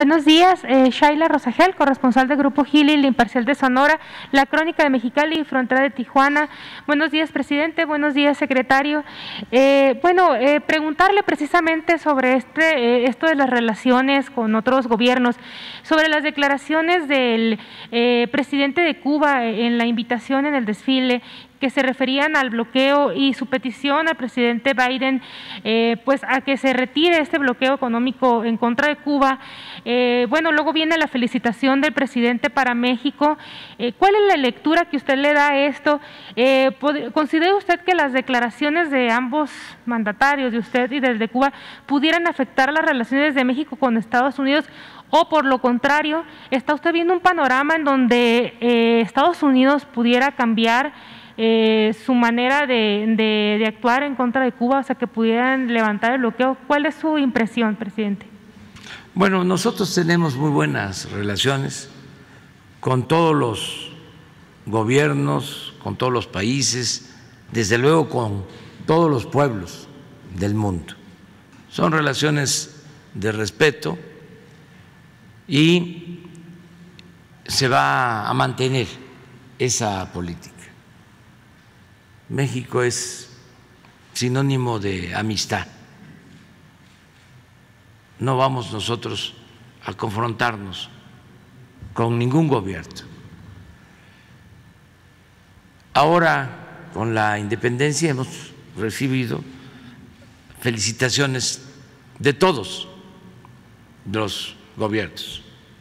Buenos días, Shaila Rosagel, corresponsal del Grupo Gili, La Imparcial de Sonora, La Crónica de Mexicali y Frontera de Tijuana. Buenos días, presidente. Buenos días, secretario. Preguntarle precisamente sobre esto de las relaciones con otros gobiernos, sobre las declaraciones del presidente de Cuba en la invitación en el desfile, que se referían al bloqueo y su petición al presidente Biden, pues a que se retire este bloqueo económico en contra de Cuba. Luego viene la felicitación del presidente para México. ¿Cuál es la lectura que usted le da a esto? ¿Considera usted que las declaraciones de ambos mandatarios, de usted y del de Cuba, pudieran afectar las relaciones de México con Estados Unidos? O por lo contrario, ¿está usted viendo un panorama en donde Estados Unidos pudiera cambiar su manera de actuar en contra de Cuba, o sea, que pudieran levantar el bloqueo? ¿Cuál es su impresión, presidente? Bueno, nosotros tenemos muy buenas relaciones con todos los gobiernos, con todos los países, desde luego con todos los pueblos del mundo. Son relaciones de respeto y se va a mantener esa política. México es sinónimo de amistad. No vamos nosotros a confrontarnos con ningún gobierno. Ahora, con la independencia, hemos recibido felicitaciones de todos los gobiernos.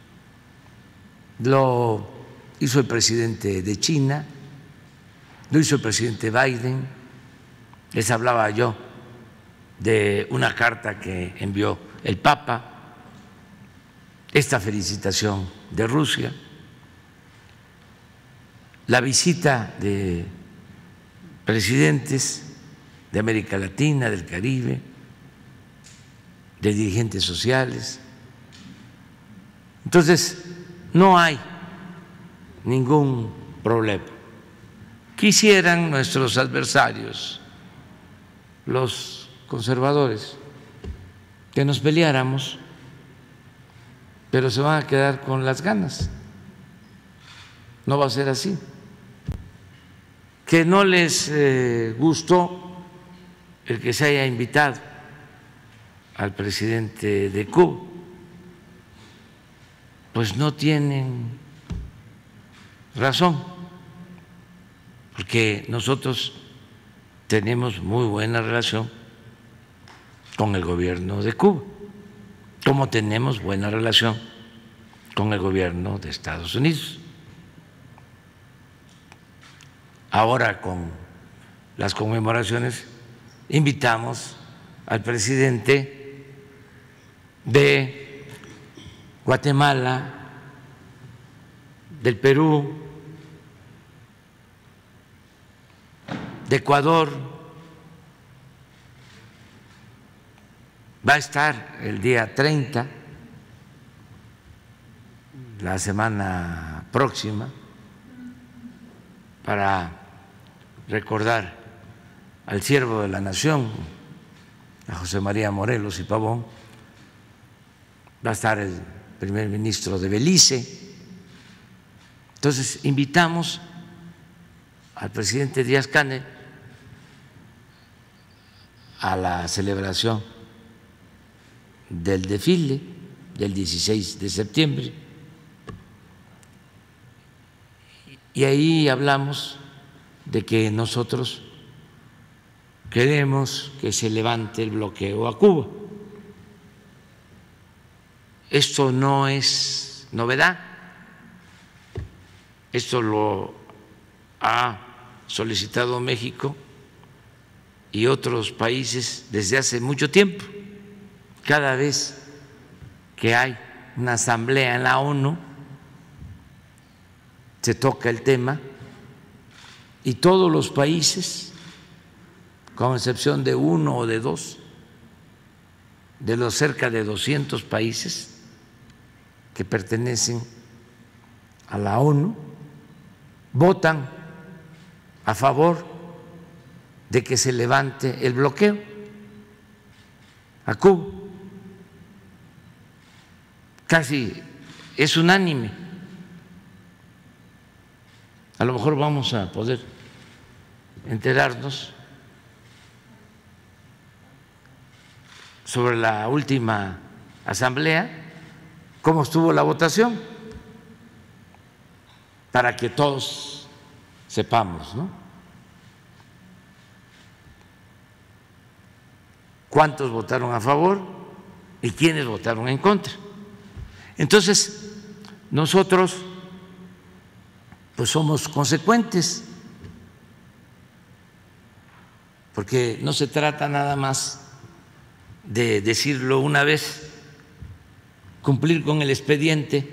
Lo hizo el presidente de China, lo hizo el presidente Biden. Les hablaba yo de una carta que envió el Papa, esta felicitación de Rusia, la visita de presidentes de América Latina, del Caribe, de dirigentes sociales. Entonces, no hay ningún problema. Quisieran nuestros adversarios, los conservadores, que nos peleáramos, pero se van a quedar con las ganas. No va a ser así. Que no les gustó el que se haya invitado al presidente de Cuba, pues no tienen razón, porque nosotros tenemos muy buena relación con el gobierno de Cuba, como tenemos buena relación con el gobierno de Estados Unidos. Ahora, con las conmemoraciones, invitamos al presidente de Guatemala, del Perú, de Ecuador. Va a estar el día 30, la semana próxima, para recordar al siervo de la nación, a José María Morelos y Pavón. Va a estar el primer ministro de Belice. Entonces, invitamos al presidente Díaz-Canel a la celebración del desfile del 16 de septiembre, y ahí hablamos de que nosotros queremos que se levante el bloqueo a Cuba. Esto no es novedad, esto lo ha solicitado México y otros países desde hace mucho tiempo. Cada vez que hay una asamblea en la ONU, se toca el tema y todos los países, con excepción de uno o de dos, de los cerca de 200 países que pertenecen a la ONU, votan a favor de que se levante el bloqueo a Cuba. casi es unánime. A lo mejor vamos a poder enterarnos sobre la última asamblea, cómo estuvo la votación, para que todos sepamos, ¿no?, cuántos votaron a favor y quiénes votaron en contra. Entonces, nosotros pues somos consecuentes, porque no se trata nada más de decirlo una vez, cumplir con el expediente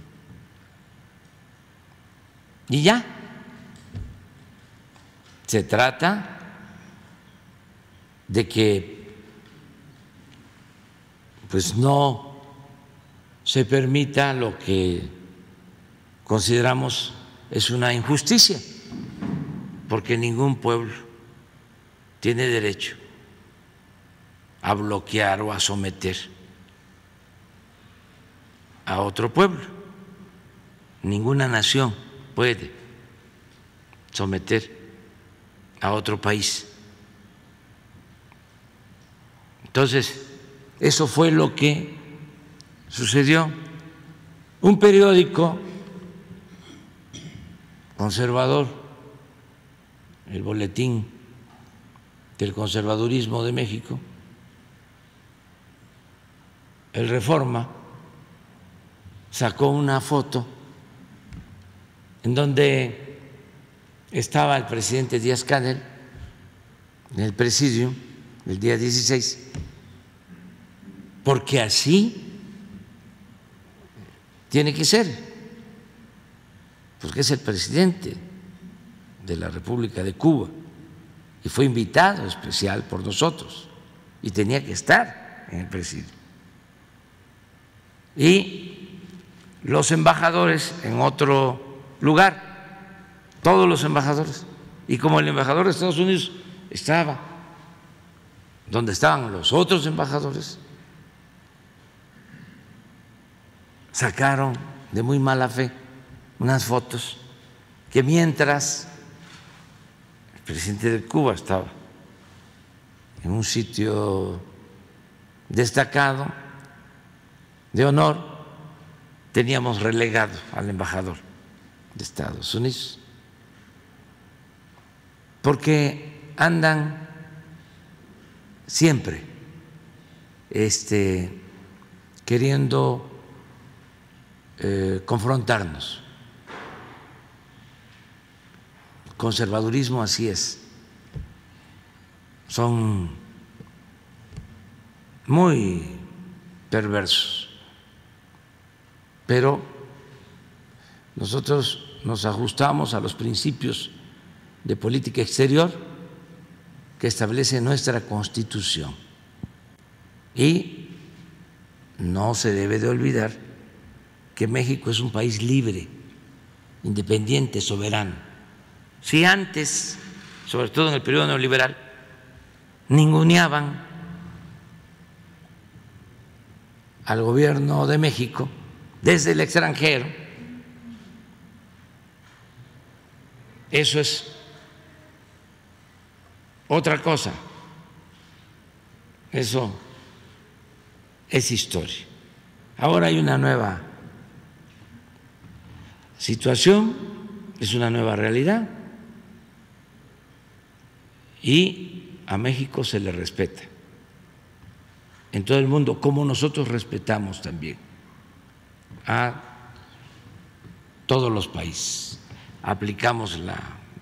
y ya. Se trata de que pues no se permita lo que consideramos es una injusticia, porque ningún pueblo tiene derecho a bloquear o a someter a otro pueblo. Ninguna nación puede someter a otro país. Entonces, eso fue lo que sucedió. Un periódico conservador, el Boletín del Conservadurismo de México, el Reforma, sacó una foto en donde estaba el presidente Díaz-Canel en el presidium el día 16, porque así tiene que ser, porque es el presidente de la República de Cuba y fue invitado especial por nosotros y tenía que estar en el presidio. Y los embajadores en otro lugar, todos los embajadores, y como el embajador de Estados Unidos estaba donde estaban los otros embajadores, sacaron de muy mala fe unas fotos que mientras el presidente de Cuba estaba en un sitio destacado de honor, teníamos relegado al embajador de Estados Unidos, porque andan siempre queriendo confrontarnos. Conservadurismo así es, son muy perversos, pero nosotros nos ajustamos a los principios de política exterior que establece nuestra Constitución y no se debe de olvidar que México es un país libre, independiente, soberano. Si antes, sobre todo en el periodo neoliberal, ninguneaban al gobierno de México desde el extranjero, eso es otra cosa, eso es historia. Ahora hay una nueva situación, es una nueva realidad y a México se le respeta en todo el mundo, como nosotros respetamos también a todos los países. Aplicamos la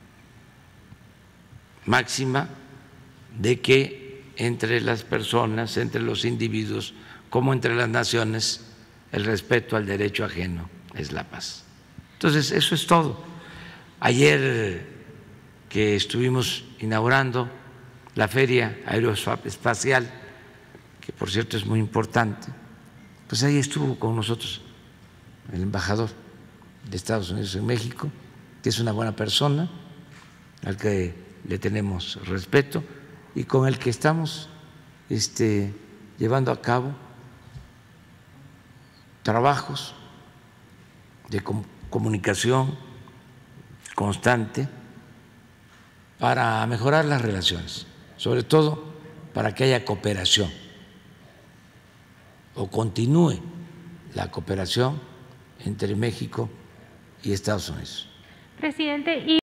máxima de que entre las personas, entre los individuos, como entre las naciones, el respeto al derecho ajeno es la paz. Entonces, eso es todo. Ayer que estuvimos inaugurando la Feria Aeroespacial, que por cierto es muy importante, pues ahí estuvo con nosotros el embajador de Estados Unidos en México, que es una buena persona, al que le tenemos respeto y con el que estamos llevando a cabo trabajos de comunicación constante para mejorar las relaciones, sobre todo para que haya cooperación o continúe la cooperación entre México y Estados Unidos. Presidente,